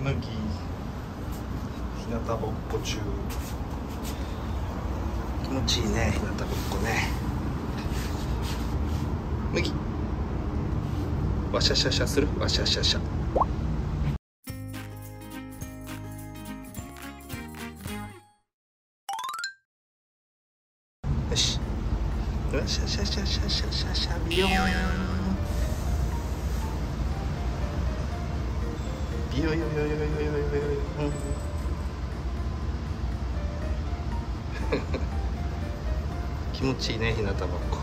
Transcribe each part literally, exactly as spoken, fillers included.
麦日向ぼっこ中。気持ちいいね、日向ぼっこね。麦わしゃしゃしゃする、わしゃしゃしゃ。よし、わしゃしゃしゃしゃしゃしゃしゃビヨーンビヨヨヨヨヨヨヨヨヨ気持ちいいね、日向ぼっこ。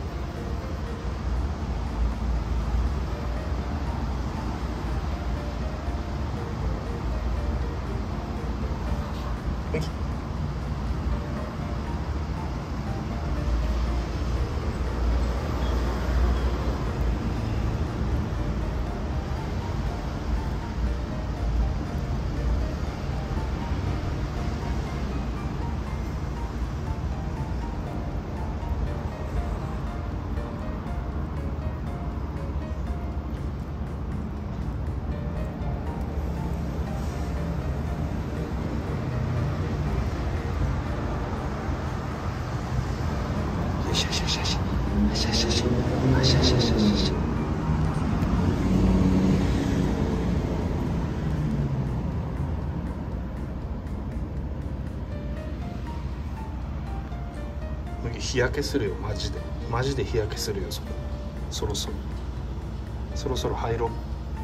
シャシャシャシャシャシャシャシャシャシャシャシャシャ。日焼けするよ、マジでマジで日焼けするよ。そそろそろそろそろ入ろう。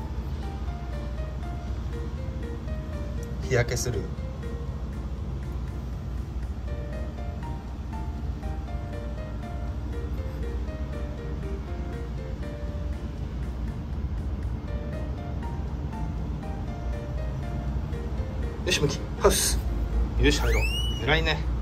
日焼けするよ。よし、向きハウス。よし、入ろう。偉いね。